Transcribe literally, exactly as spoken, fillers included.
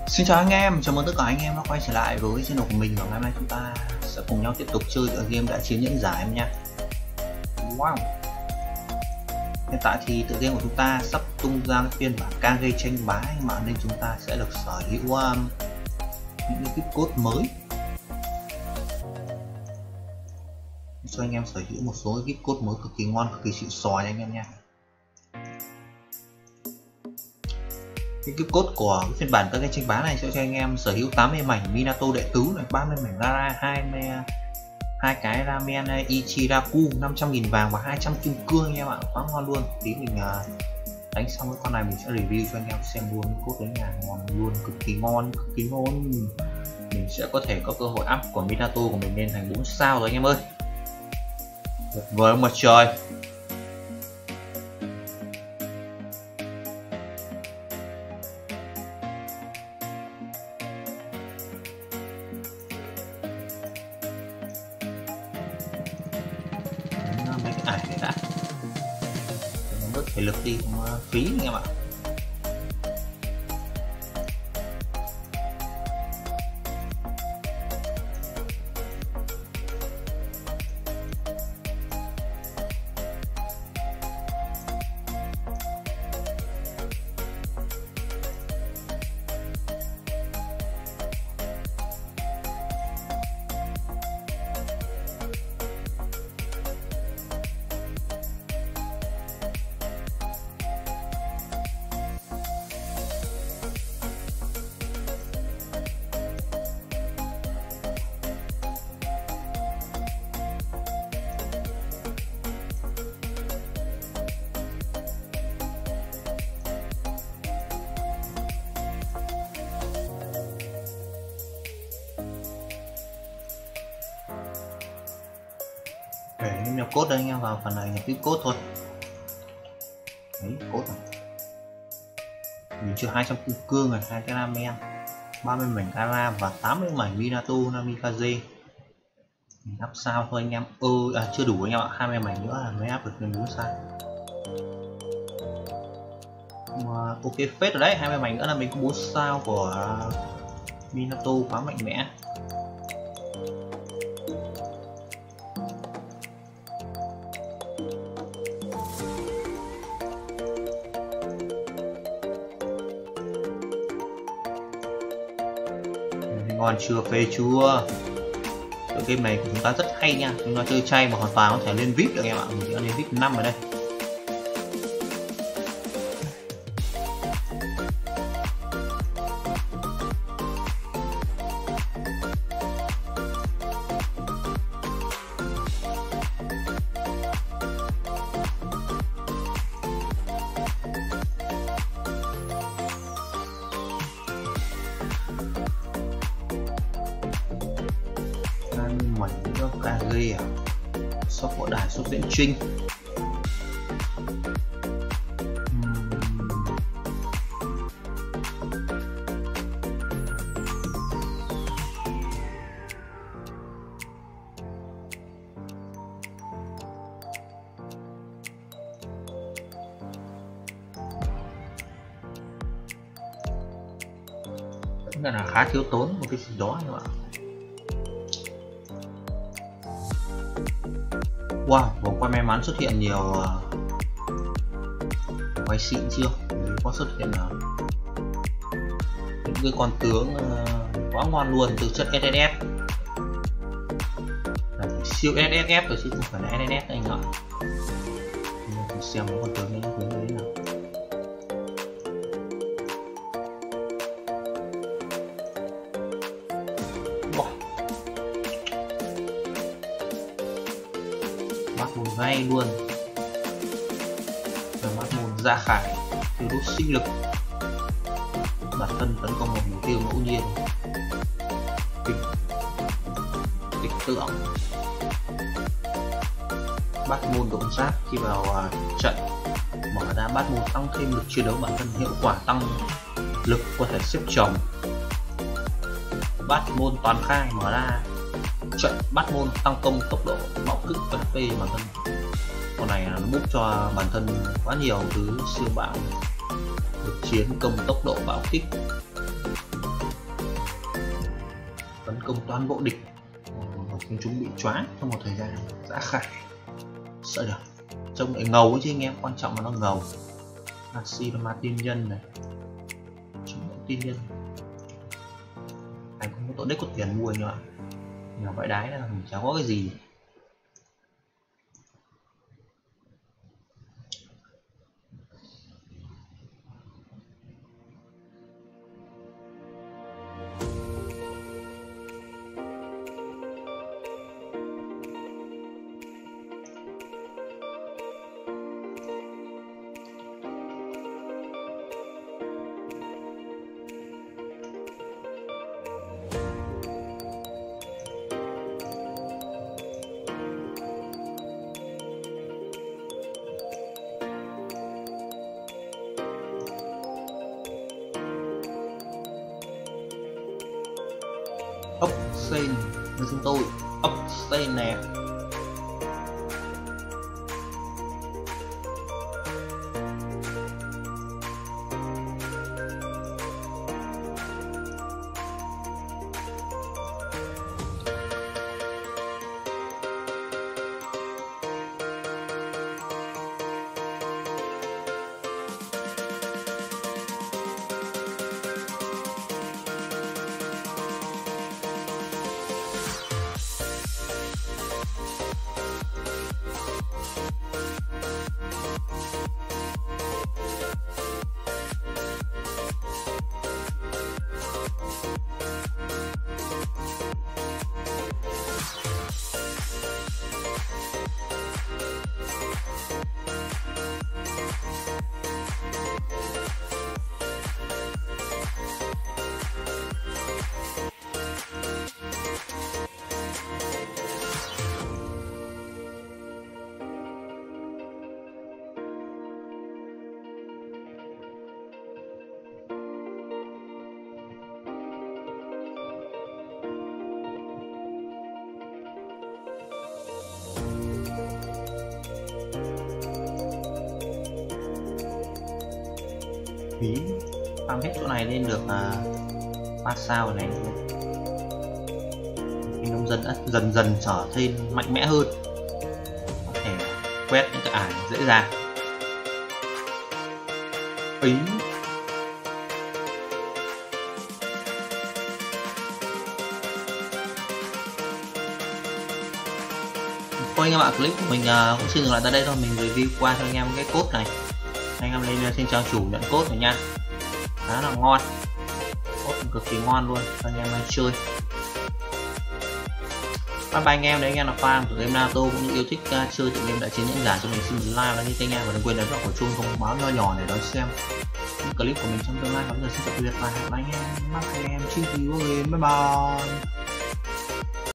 Xin chào anh em, chào mừng tất cả anh em đã quay trở lại với channel của mình. Và ngày hôm nay chúng ta sẽ cùng nhau tiếp tục chơi ở game Đại Chiến Những Giải em nha. Wow. Hiện tại thì tựa game của chúng ta sắp tung ra cái phiên bản ca gây tranh bá mà nên chúng ta sẽ được sở hữu um, những cái gift code mới cho anh em sở hữu một số gift code mới cực kỳ ngon, cực kỳ xịn sò anh em nha. Cái gift code của cái phiên bản các cái tranh bá này sẽ cho anh em sở hữu tám mươi mảnh Minato đệ tứ này, ba mươi mảnh Gara, hai mươi hai cái ramen Ichiraku, năm trăm nghìn vàng và hai trăm kim cương anh em ạ, quá ngon luôn. Tí mình uh, đánh xong cái con này mình sẽ review cho anh em xem luôn. Code đấy là ngon luôn, cực kỳ ngon, cực kỳ ngon. Mình sẽ có thể có cơ hội up của Minato của mình lên thành bốn sao rồi anh em ơi. Tuyệt vời mà trời. Mấy cái ảnh này đã nó bớt thể lực đi cũng phí anh em ạ. Để nhập code đây anh em, vào phần này nhập cái code thôi. Đấy, code này mình chưa hai trăm kim cương này, hai cái ramen, ba mươi mảnh Gara và tám mươi mảnh Minato Namikaze. Mình up sao thôi anh em. Ơ ừ, à, chưa đủ anh em ạ, hai mươi mảnh nữa là mới up được lên bốn sao. Mà ok phết rồi đấy, hai mươi mảnh nữa là mình có bốn sao của Minato, quá mạnh mẽ. Ngon chưa, phê chưa? Cái game này của chúng ta rất hay nha, chúng ta chơi chay mà hoàn toàn có thể lên vê i pê được em ạ. Mình đã lên vê i pê năm ở đây. Mảnh nữa cả ghê à, sóc võ đài, sóc viễn trinh. uhm. Vẫn là khá thiếu tốn một cái gì đó các bạn. Wow, vòng quay may mắn xuất hiện nhiều uh, quay xịn chưa? Đấy, có xuất hiện uh, những cái con tướng uh, quá ngon luôn, từ chất ét ét ép. Đấy, siêu ét ét ép rồi chứ không phải là ét ét ép anh ạ. Mình xem mấy con tướng này tướng đấy nào. Mắt môn ngay luôn, rồi mắt môn ra khải, tiêu đốt sinh lực, bản thân tấn công một mục tiêu ngẫu nhiên, kịch kịch tượng, bắt môn động giáp khi vào uh, trận, mở ra bắt môn tăng thêm lực chiến đấu bản thân, hiệu quả tăng lực có thể xếp chồng, bắt môn toàn khai mở ra trận bắt môn tăng công tốc độ bạo kích và ép pê bản thân. Con này nó búp cho bản thân quá nhiều thứ siêu bạo, lực chiến công tốc độ bạo kích. tấn công toàn bộ địch, khiến chúng bị choáng trong một thời gian dã khải. Sợ được, trông lại ngầu ấy chứ anh em, quan trọng là nó ngầu. Asirama tiên nhân này, chúng tiên nhân anh không có tội đích có tiền mua nhỉ, nhà vãi đái là mình chẳng có cái gì. Ốc sen với chúng tôi, ốc sen nè. Phí farm hết chỗ này lên được uh, ba sao này, thì nông dân đã dần dần trở thêm mạnh mẽ hơn, có thể quét những cái ải dễ dàng. Ý thôi anh em ạ, clip của mình uh, cũng xin dừng lại tại đây thôi. Mình review qua cho anh em cái code này, anh em lên trên trang chủ nhận code rồi nha, khá là ngon, code cực kỳ ngon luôn cho anh em chơi. Bye bye anh em, đấy anh em là fan của game Naruto cũng như yêu thích uh, chơi tựa game đại chiến nhẫn giả cho mình, xin một like và như anh em, và đừng quên ấn vào quả chuông thông báo nho nhỏ để đón xem những clip của mình trong tương lai. Bây giờ xin tạm biệt và hẹn gặp lại anh em, mắt anh em trên video game, bye bye.